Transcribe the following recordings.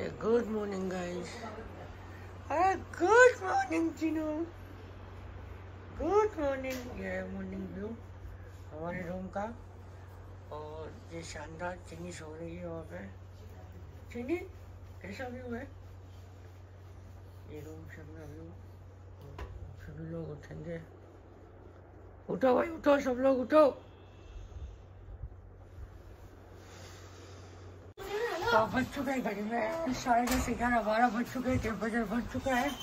Good morning guys. Good morning Chinu, good morning. ये morning view हमारे room का, और ये शानदार चीनी सो रही है वहाँ पे। चीनी कैसा व्यू है ये रूम से अपना व्यू। सभी लोग उठेंगे, उठो भाई उठो, सब लोग उठो। तो बज चुके हैं घड़ी में 10:30, 11, 12 बज चुके हैं, टेम्परेचर बढ़ चुका है।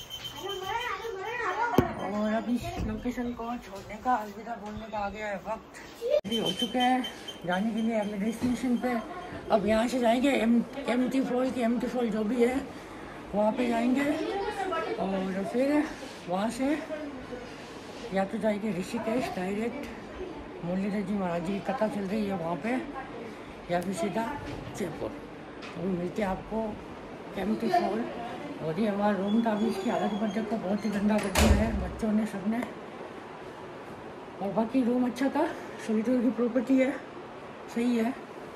और अभी लोकेशन को छोड़ने का, अलविदा बोलने का आ गया है वक्त। अभी हो चुके हैं जाने के लिए अगले डेस्टिनेशन पे। अब यहाँ से जाएंगे एम्प्टी फॉल की, एम्प्टी फॉल जो भी है वहाँ पे जाएंगे, और फिर वहाँ से या तो जाएंगे ऋषिकेश डायरेक्ट, मुरलीधर जी महाराज जी की कथा चल रही है वहाँ पे, या फिर सीधा जयपुर। तो मिलते हैं आपको एम्प्टी फॉल। और ये हमारा रूम था, अभी इसकी हालत पर देखो बहुत ही गंदा कर दिया है बच्चों ने, सबने। और बाकी रूम अच्छा था, सोलिटोर की प्रॉपर्टी है, सही है।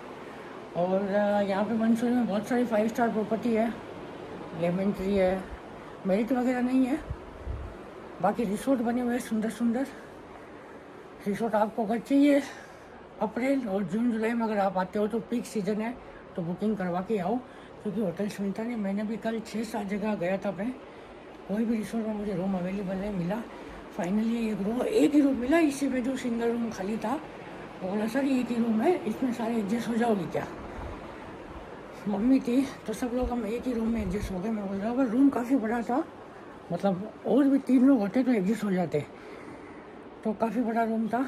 और यहाँ पे मंसूरी में बहुत सारी 5 स्टार प्रॉपर्टी है, लेमन ट्री है, मेरिट वगैरह नहीं है। बाकी रिसोर्ट बने हुए हैं सुंदर सुंदर रिसोर्ट। आपको अगर चाहिए अप्रैल और जून जुलाई में अगर आप आते हो तो पीक सीजन है, तो बुकिंग करवा के आओ, क्योंकि होटल्स मिलता नहीं। मैंने भी कल 6-7 जगह गया था मैं, कोई भी रिसोर्ट में मुझे रूम अवेलेबल नहीं मिला। फाइनली एक ही रूम मिला, इसी में जो सिंगल रूम खाली था। वो बोला सर एक ही रूम है, इसमें सारे एडजस्ट हो जाओगी क्या। मम्मी थी तो सब लोग हम एक ही रूम में एडजस्ट हो गए। मैं बोल रहा हूँ रूम काफ़ी बड़ा था, मतलब और भी 3 लोग होते तो एडजस्ट हो जाते, तो काफ़ी बड़ा रूम था।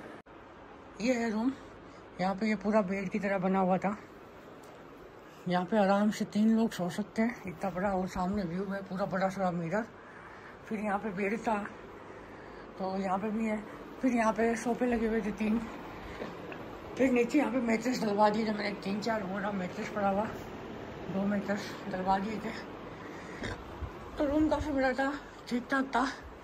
ये है रूम, यहाँ पे ये पूरा बेड की तरह बना हुआ था। यहाँ पे आराम से 3 लोग सो सकते हैं, इतना बड़ा। और सामने व्यू है पूरा बड़ा सा मिरर। फिर यहाँ पे बेड था, तो यहाँ पे भी है। फिर यहाँ पे सोफे लगे हुए थे 3। फिर नीचे यहाँ पे मैट्रेस डलवा दिए थे मैंने, 3-4 बोरा मैट्रेस पड़ा हुआ, 2 मैट्रेस डलवा दिए थे। तो रूम काफ़ी बड़ा था, ठीक ठाक था।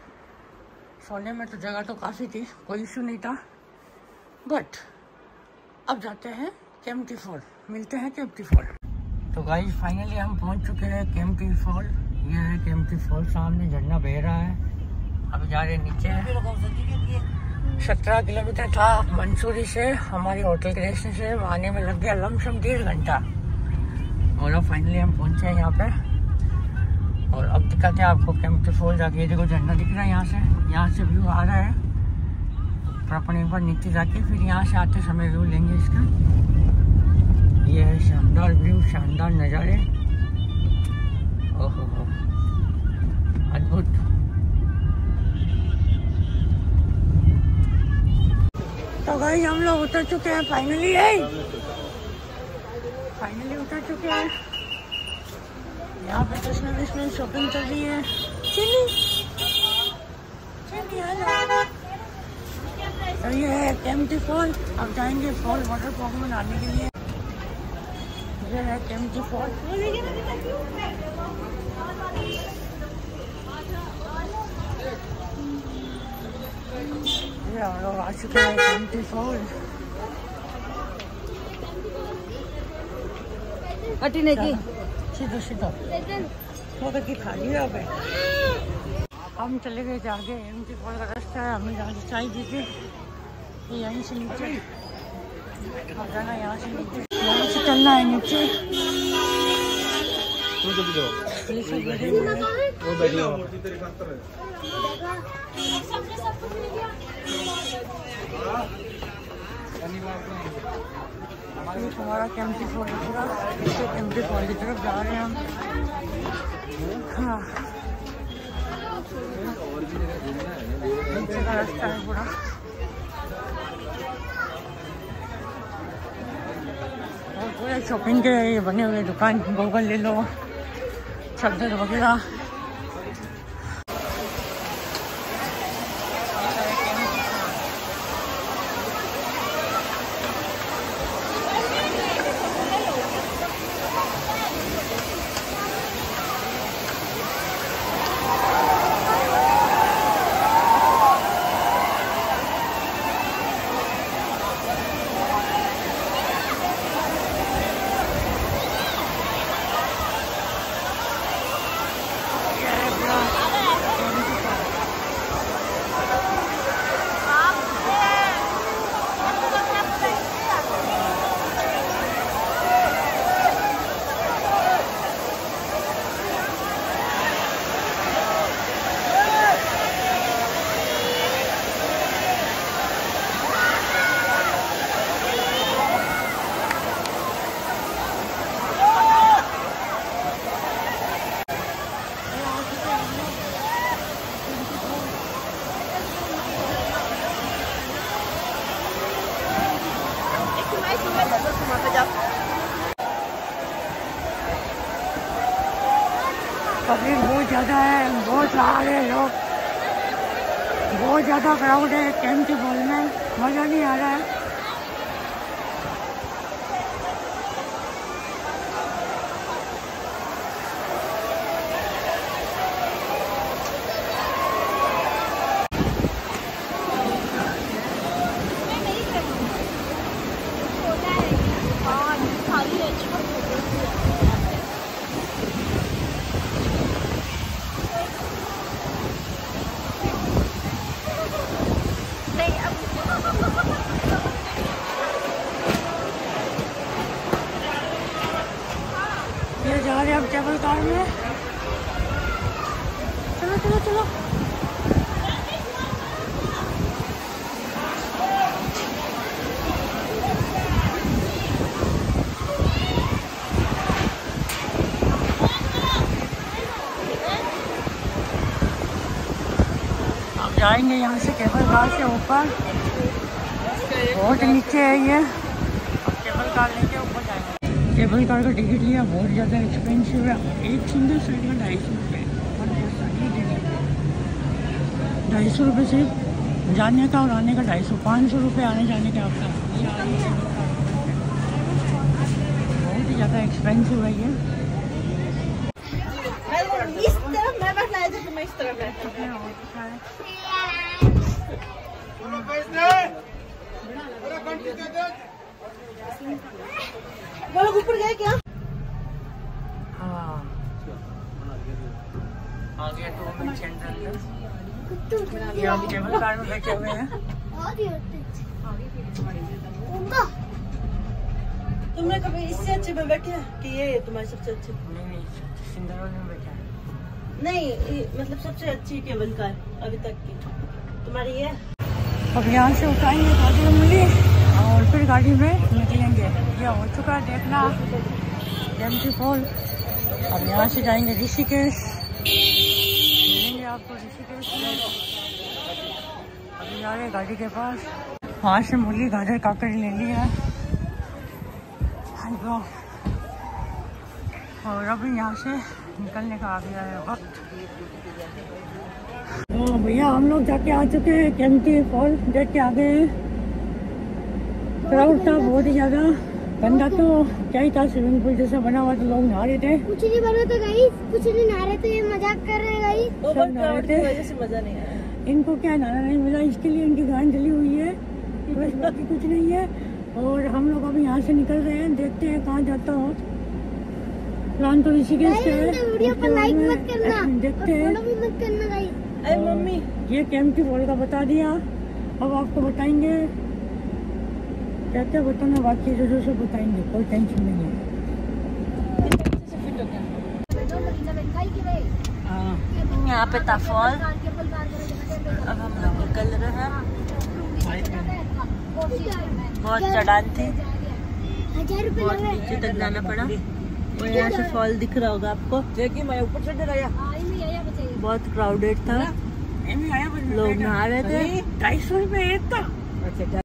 सोने में तो जगह तो काफ़ी थी, कोई इशू नहीं था। बट अब जाते हैं केम्प्टी फॉल, मिलते हैं केम्प्टी फॉल। तो गाइस फाइनली हम पहुंच चुके हैं केम्प्टी फॉल। ये है केम्प्टी फॉल, सामने झरना बह रहा है। अभी जा रहे नीचे। 17 किलोमीटर था मंसूरी से हमारी होटल के स्टेशन से, आने में लग गया लमसम 1.5 घंटा। और अब फाइनली हम पहुंचे हैं यहाँ पे, और अब दिखाते हैं आपको केम्प्टी फॉल जाके। ये देखो झरना दिख रहा है यहाँ से व्यू आ रहा है। तो अपन एक बार नीचे जाके फिर यहाँ से आते समय व्यू लेंगे इसका। ये है शानदार व्यू, शानदार नज़ारे, ओहो अद्भुत। तो गाइस हम लोग उतर चुके हैं फाइनली उतर चुके हैं। यहाँ पे कृष्ण शॉपिंग चल रही है। तो ये है केम्प्टी फॉल। अब जाएंगे फॉल वाटरफॉल में नहाने के लिए। ये है केम्प्टी फॉल। ये हम लोग आ चुके हैं केम्प्टी फॉल। सीधा खाली है। हम चले गए थे आगे, केम्प्टी फॉल का रास्ता है, हमें जहाँ से चाय दीजिए यहीं से नीचे अब जाना, यहाँ से चलना है नीचे। हमारा केम्प्टी फॉल केम्प्टी फॉल की तरफ जा रहे हैं हम। हाँ नीचे का रास्ता है पूरा। और पूरे शॉपिंग के ये बने हुए दुकान, गूगल ले लो, चादर वगैरह। पब्लिक बहुत ज़्यादा है, बहुत सारे लोग, बहुत ज़्यादा क्राउड है केम्प्टी फॉल में, मज़ा नहीं आ रहा है। ये जा रहे हैं अब केबल कार में। चलो चलो चलो। अब जाएंगे यहाँ से केबल कार से ऊपर, बहुत नीचे है ये। अब केबल कार लेके ऊपर जाएंगे। केबल कार का टिकट लिया, बहुत ज़्यादा एक्सपेंसिव है। एक सिंगल साइड का 250 रुपये, 250 रुपये सिर्फ जाने का और आने का 250, 500 रुपये आने जाने का आपका। बहुत ही ज़्यादा एक्सपेंसिव है ये। इस तरफ मैं बैठना तो मैं इस तरफ बैठूं। बोलो ऊपर गए क्या? हाँ, आ गया 2 मिनट सेंटर। ये हम केबल कार में बैठे हुए हैं। तुमने कभी इससे अच्छे में बैठे कि ये तुम्हारे सबसे अच्छे? नहीं, सिंदरौली में बैठा है। नहीं, मतलब सबसे अच्छी केबल कार अभी तक की तुम्हारी है। अब यहाँ से उठाएंगे गाड़ी मिली और फिर गाड़ी में निकलेंगे। ये हो चुका है देखना केम्प्टी फॉल। अब यहाँ से जाएंगे ऋषिकेश, मिलेंगे आपको ऋषिकेश में। अभी जा रहे गाड़ी के पास। वहाँ से मूली गाजर काकड़ी ले लिया और अभी यहाँ से निकलने का आ गया है वक्त। तो भैया हम लोग जाके आ चुके हैं केम्प्टी फॉल, देख के आ गए हैं। क्राउड था बहुत ही ज़्यादा, गंदा तो क्या ही था, स्विमिंग पूल जैसा बना हुआ, तो लोग नहा रहे थे। कुछ नहीं बना तो गाइस, कुछ नहीं नहा रहे थे, ये मजाक कर रहे हैं गाइस। ओवर क्राउड की वजह से मजा नहीं आया। इनको क्या नहाना नहीं मिला, इसके लिए इनकी गांड जली हुई है, बस बाकी कुछ नहीं है। और हम लोग अभी यहाँ से निकल रहे हैं, देखते हैं कहाँ जाता हो। प्लान तो ऋषिकेश का है। वीडियो पर लाइक मत करना, देखते हैं। फॉलो भी मत करना गाइस। अरे मम्मी, ये केम्प्टी फॉल का बता दिया, अब आपको बताएंगे क्या क्या बताना बाकी है, जो सब बताएंगे, कोई टेंशन नहीं है। यहाँ पे था फॉल। अब हम लोग निकल रहे हैं। बहुत चढ़ान थी, 1000 रुपए बहुत नीचे तक जाना पड़ा। और यहाँ से फॉल दिख रहा होगा आपको। मैं ऊपर से डराया, बहुत क्राउडेड था, लोग नहा रहे थे। 250 रुपये एक था।